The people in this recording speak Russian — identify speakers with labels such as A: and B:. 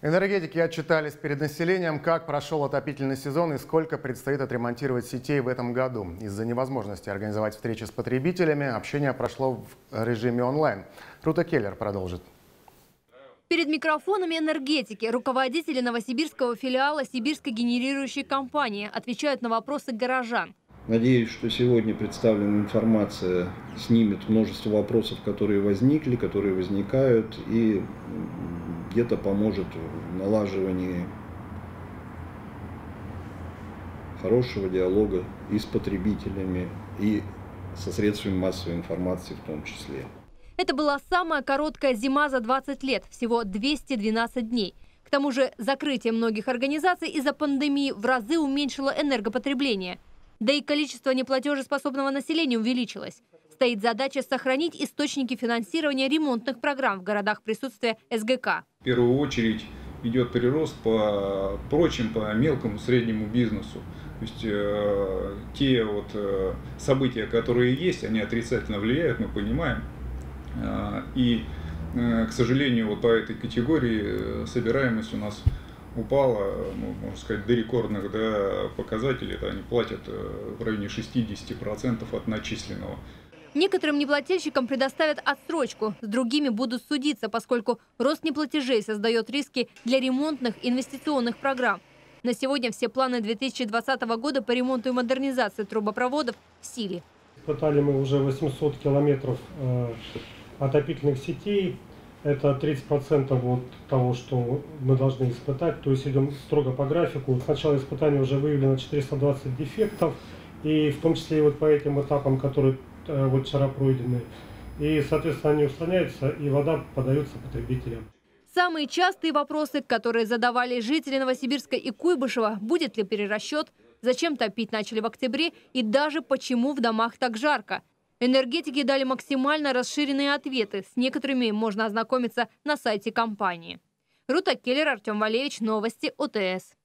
A: Энергетики отчитались перед населением, как прошел отопительный сезон и сколько предстоит отремонтировать сетей в этом году. Из-за невозможности организовать встречи с потребителями общение прошло в режиме онлайн. Рута Келлер продолжит.
B: Перед микрофонами энергетики руководители новосибирского филиала Сибирской генерирующей компании отвечают на вопросы горожан.
C: Надеюсь, что сегодня представленная информация снимет множество вопросов, которые возникли, которые возникают, и где-то поможет в налаживании хорошего диалога и с потребителями, и со средствами массовой информации в том числе.
B: Это была самая короткая зима за 20 лет, всего 212 дней. К тому же закрытие многих организаций из-за пандемии в разы уменьшило энергопотребление. Да и количество неплатежеспособного населения увеличилось. Стоит задача сохранить источники финансирования ремонтных программ в городах присутствия СГК.
D: В первую очередь идет прирост по мелкому среднему бизнесу. То есть те события, которые есть, они отрицательно влияют, мы понимаем. И, к сожалению, по этой категории собираемость у нас упала, можно сказать, до рекордных показателей. Они платят в районе 60% от начисленного.
B: Некоторым неплательщикам предоставят отсрочку, с другими будут судиться, поскольку рост неплатежей создает риски для ремонтных инвестиционных программ. На сегодня все планы 2020 года по ремонту и модернизации трубопроводов в силе.
E: Испытали мы уже 800 километров отопительных сетей. Это 30% от того, что мы должны испытать. То есть идем строго по графику. С начала испытания уже выявлено 420 дефектов. И в том числе и по этим этапам, которые вчера пройдены. И, соответственно, они устраняются, и вода подается потребителям.
B: Самые частые вопросы, которые задавали жители Новосибирска и Куйбышева: будет ли перерасчет, зачем топить начали в октябре и даже почему в домах так жарко. Энергетики дали максимально расширенные ответы. С некоторыми можно ознакомиться на сайте компании. Рута Келлер, Артем Валевич, новости ОТС.